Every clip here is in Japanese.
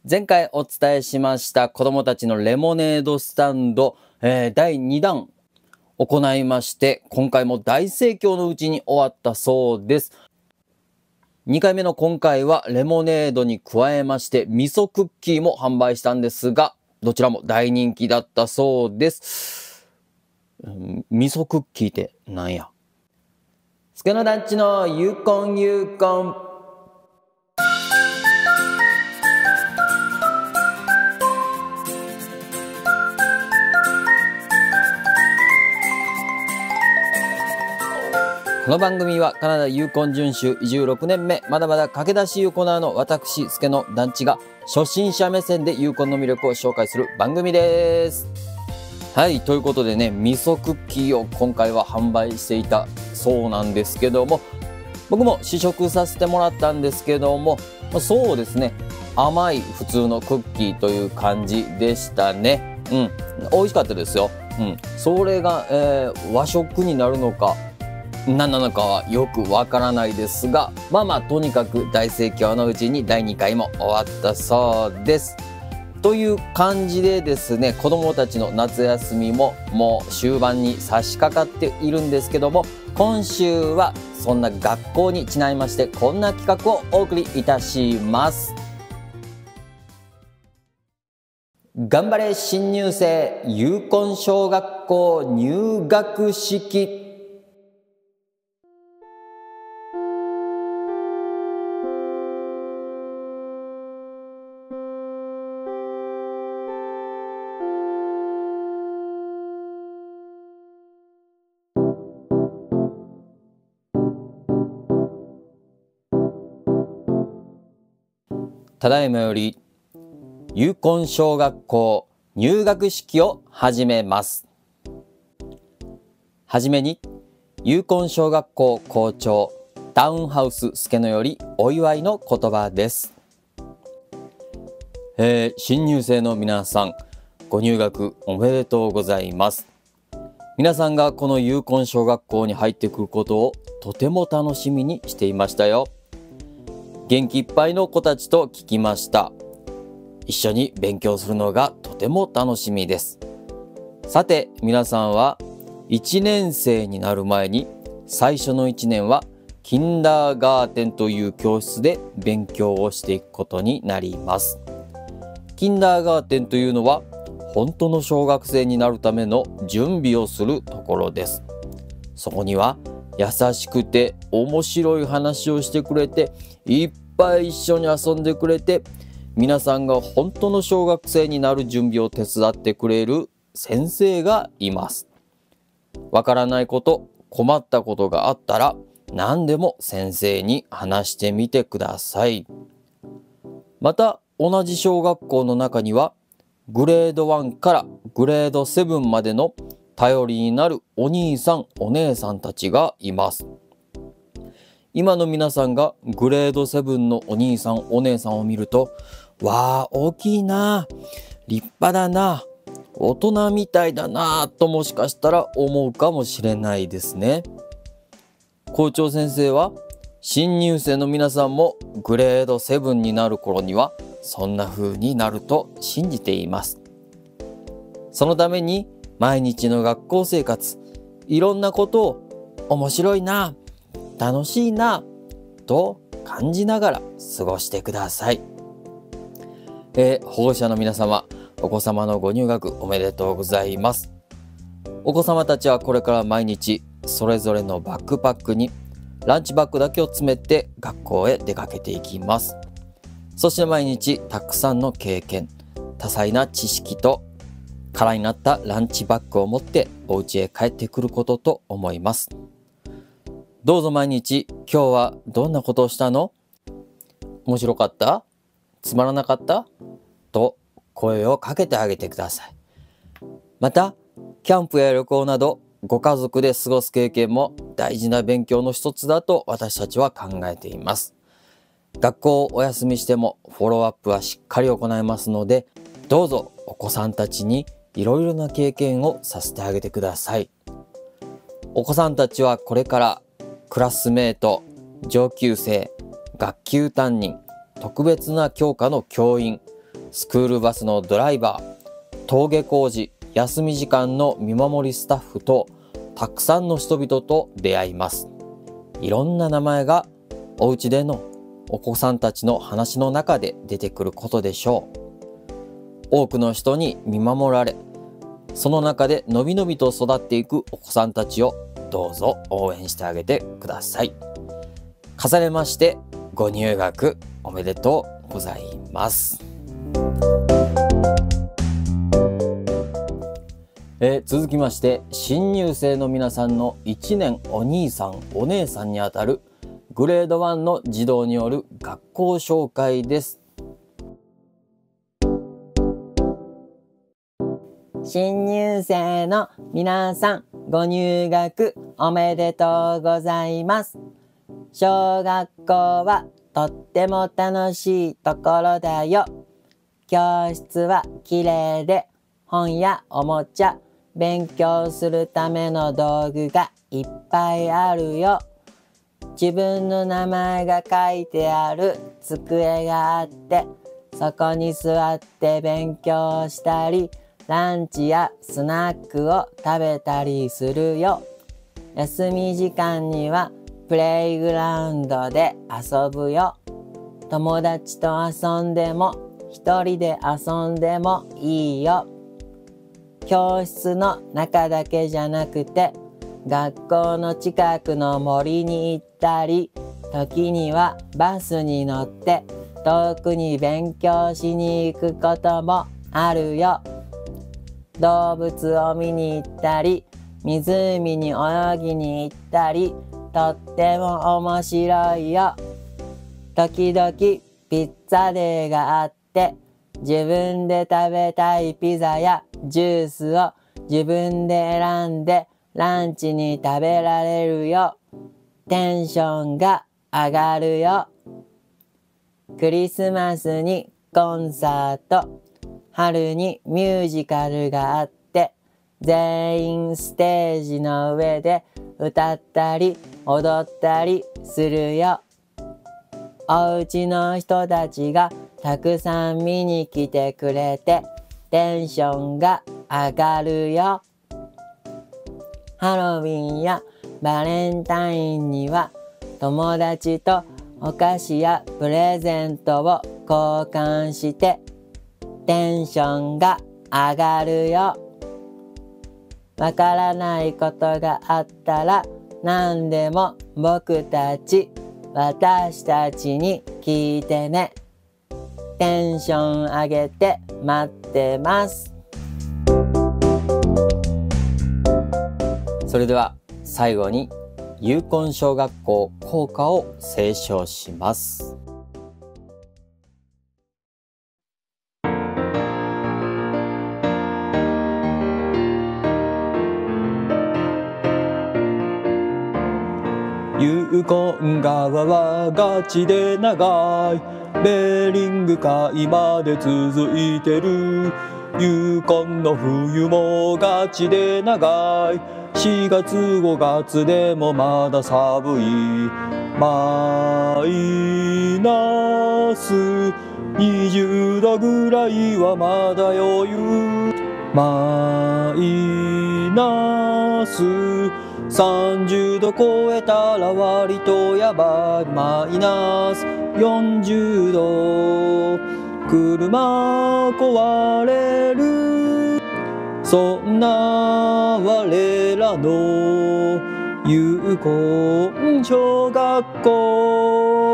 前回お伝えしました子供たちのレモネードスタンド、第2弾行いまして、今回も大盛況のうちに終わったそうです。2回目の今回はレモネードに加えまして味噌クッキーも販売したんですが、どちらも大人気だったそうです。味噌クッキーってなんや？スケの団地のゆうこんゆうこん。この番組はカナダユーコン準州移住6年目、まだまだ駆け出しユーコナーの私、スケの団地が初心者目線でユーコンの魅力を紹介する番組です。はい、ということでね、味噌クッキーを今回は販売していたそうなんですけども、僕も試食させてもらったんですけども、そうですね、甘い普通のクッキーという感じでしたね。美味しかったですよ。それが、和食になるのか何なのかはよくわからないですが、とにかく大盛況のうちに第2回も終わったそうです。という感じでですね、子どもたちの夏休みももう終盤に差し掛かっているんですけども、今週はそんな学校にちなみましてこんな企画をお送りいたします。頑張れ新入生ユーコン小学校入学式。ただいまよりユーコン小学校入学式を始めます。はじめにユーコン小学校校長タウンハウス助野よりお祝いの言葉です。新入生の皆さん、ご入学おめでとうございます。皆さんがこのユーコン小学校に入ってくることをとても楽しみにしていましたよ。元気いっぱいの子たちと聞きました。一緒に勉強するのがとても楽しみです。さて皆さんは1年生になる前に最初の1年はキンダーガーテンという教室で勉強をしていくことになります。キンダーガーテンというのは本当の小学生になるための準備をするところです。そこには優しくて面白い話をしてくれて、いっぱい一緒に遊んでくれて、皆さんが本当の小学生になる準備を手伝ってくれる先生がいます。わからないこと、困ったことがあったら何でも先生に話してみてください。また同じ小学校の中にはグレード1からグレード7までの頼りになるお兄さんお姉さんたちがいます。今の皆さんがグレード7のお兄さんお姉さんを見ると、わあ大きいな、立派だな、大人みたいだなともしかしたら思うかもしれないですね。校長先生は新入生の皆さんもグレード7になる頃にはそんな風になると信じています。そのために毎日の学校生活、いろんなことを面白いな、楽しいなと感じながら過ごしてください。保護者の皆様、お子様のご入学おめでとうございます。お子様たちはこれから毎日それぞれのバックパックにランチバッグだけを詰めて学校へ出かけていきます。そして毎日たくさんの経験、多彩な知識と空になったランチバッグを持ってお家へ帰ってくることと思います。どうぞ毎日、今日はどんなことをしたの？面白かった？つまらなかった？と声をかけてあげてください。また、キャンプや旅行などご家族で過ごす経験も大事な勉強の一つだと私たちは考えています。学校をお休みしてもフォローアップはしっかり行いますので、どうぞお子さんたちにいろいろな経験をさせてあげてください。お子さんたちはこれからクラスメート、上級生、学級担任、特別な教科の教員、 スクールバスのドライバー、登下校時、休み時間の見守りスタッフと、たくさんの人々と出会います。いろんな名前がお家でのお子さんたちの話の中で出てくることでしょう。多くの人に見守られ、その中でのびのびと育っていくお子さんたちをどうぞ応援してあげてください。重ねましてご入学おめでとうございます。続きまして新入生の皆さんの1年お兄さんお姉さんにあたるグレード1の児童による学校紹介です。 新入生の皆さん、ご入学おめでとうございます。小学校はとっても楽しいところだよ。教室はきれいで、本やおもちゃ、勉強するための道具がいっぱいあるよ。自分の名前が書いてある机があって、そこに座って勉強したり、ランチやスナックを食べたりするよ。休み時間にはプレイグラウンドで遊ぶよ。友達と遊んでも一人で遊んでもいいよ。教室の中だけじゃなくて学校の近くの森に行ったり、時にはバスに乗って遠くに勉強しに行くこともあるよ。動物を見に行ったり、湖に泳ぎに行ったり、とっても面白いよ。時々ピッツァデーがあって、自分で食べたいピザやジュースを自分で選んでランチに食べられるよ。テンションが上がるよ。クリスマスにコンサート、春にミュージカルがあって、全員ステージの上で歌ったり踊ったりするよ。お家の人たちがたくさん見に来てくれて、テンションが上がるよ。ハロウィンやバレンタインには友達とお菓子やプレゼントを交換してテンションが上がるよ。わからないことがあったら何でも私たちに聞いてね。テンション上げて待ってます。 それでは最後に有根小学校校歌を斉唱します。有根川はガチで長い、ベーリング海まで続いてる。有根の冬もガチで長い、4月5月でもまだ寒い。マイナス20度ぐらいはまだ余裕。マイナス30度超えたら割とやばい。マイナス40度車壊れる。そんな我らの有根小学校。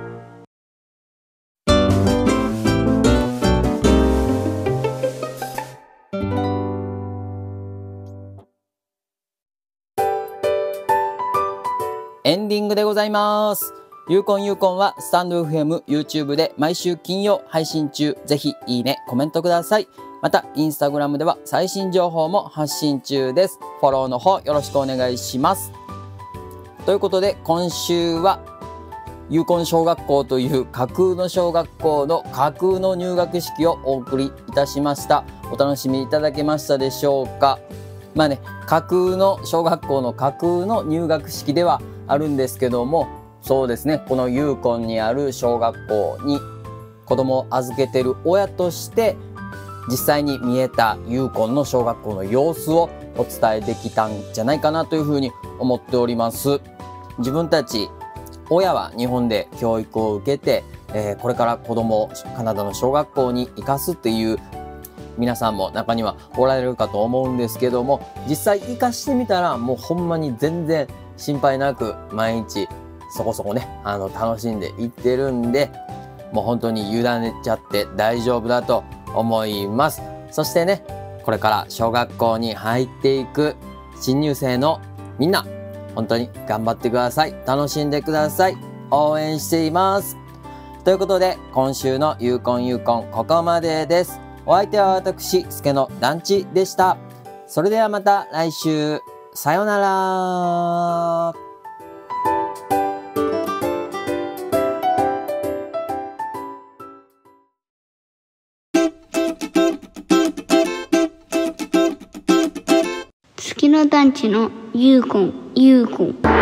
エンディングでございます。有根はスタンド FM、YouTube で毎週金曜配信中。ぜひいいね、コメントください。また、インスタグラムでは最新情報も発信中です。フォローの方よろしくお願いします。ということで、今週は有根小学校という架空の小学校の架空の入学式をお送りいたしました。お楽しみいただけましたでしょうか。まあね、架空の小学校の架空の入学式ではあるんですけども、そうですね、この有根にある小学校に子供を預けてる親として実際に見えたユーコンの小学校の様子をお伝えできたんじゃないかなというふうに思っております。自分たち親は日本で教育を受けて、これから子供をカナダの小学校に行かすっていう皆さんも中にはおられるかと思うんですけども、実際行かしてみたらもうほんまに全然心配なく毎日そこそこね楽しんでいってるんで、もう本当に委ねちゃって大丈夫だと思います。そしてね、これから小学校に入っていく新入生のみんな、本当に頑張ってください。楽しんでください。応援しています。ということで、今週のユーコンここまでです。お相手は私、スケの団地でした。それではまた来週。さようなら。 月の団地のユーコン。